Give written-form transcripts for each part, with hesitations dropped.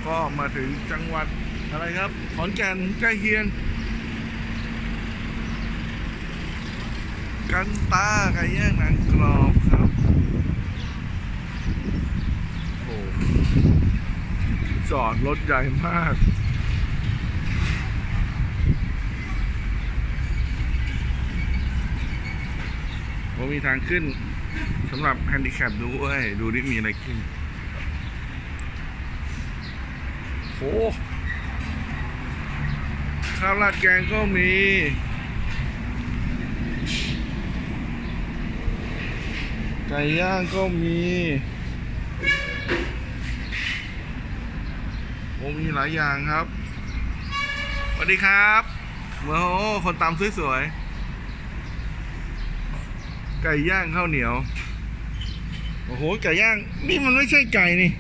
ก็มาถึงจังหวัดอะไรครับขอนแก่นใกล้เคียงกันตาไก่ย่างหนังกรอบครับโอ้จอดรถใหญ่มากมีทางขึ้นสำหรับแฮนดิแคปด้วยดูดิมีอะไรขึ้นโอ้ข้าวราดแกงก็มีไก่ย่างก็มีมีหลายอย่างครับสวัสดีครับโอ้โหคนตำสวยไก่ย่างข้าวเหนียวโอ้โหไก่ย่างนี่มันไม่ใช่ไก่นี่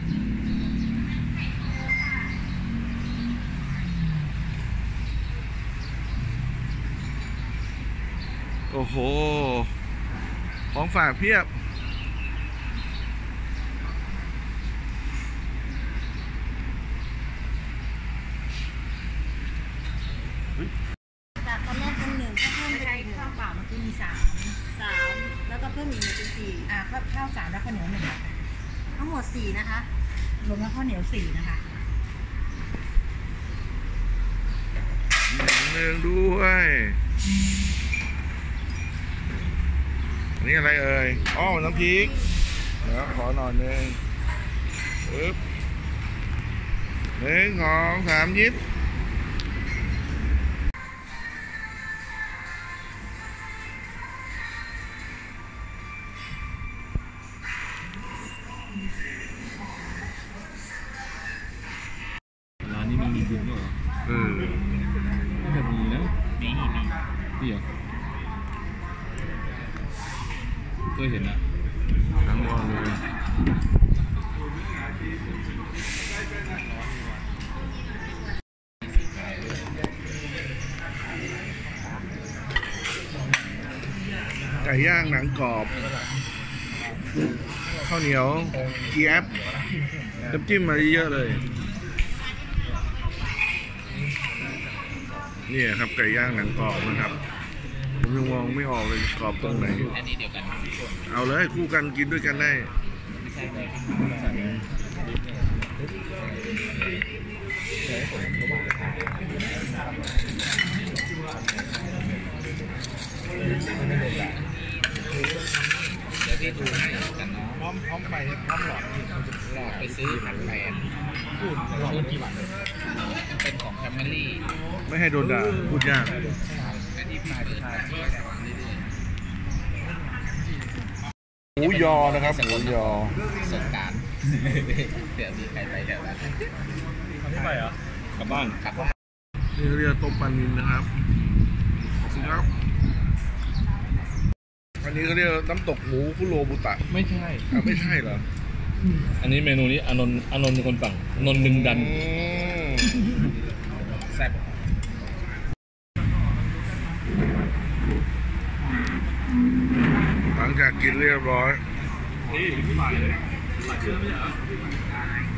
โอ้โหของฝากเพียบจากตอนแรกเป็น1ก็เพิ่มไปข้าวเปล่าเมื่อกี้มี3แล้วก็เพิ่มอีกเป็น4ข้าว3แล้วข้าวเหนียว1ทั้งหมด4นะคะรวมแล้วข้าวเหนียว4นะคะหนึ่งด้วยอันนี้อะไรเอ่ยอ๋อน้ำพริกเดี๋ยวขอหน่อยนึงปึ๊บ1 2 3ยิบร้านนี้มันมีบุญเหรอน่าจะมีนะนี่เหรอเคยเห็นอะทั้งหมดเลยไก่ย่างหนังกรอบข้าวเหนียวเกี๊ยบน้ำจิ้มมาเยอะเลยนี่ครับไก่ย่างหนังกรอบนะครับผมยังมองไม่ออกเลยกรอบตรงไหนอันนี้เดียวกันเอาเลยคู่กันกินด้วยกันได้เดี๋ยวพี่ดูให้กันเนาะพร้อมไปพร้อมหลอดไปซื้อ1,800พูดหลอดกี่บาทเป็นของแฟมิลี่ไม่ให้โดนด่าพูดยากหมูยอนะครับหมูยอสงการเดี๋ยวมีใครไปแถวนั้นไม่ไปเหรอกลับบ้านนี่เรียกต้มปลานิลนะครับขอบคุณครับอันนี้เขาเรียกน้ำตกหมูคุโรบุตะไม่ใช่ไม่ใช่เหรออันนี้เมนูนี้อานนท์เป็นคนสั่งนนท์ดึงดันแซ่บหลังจากกินเรียบร้อยนี่พี่บ่ายเลยบ่ายเชื่อไม่ใช่เหรอ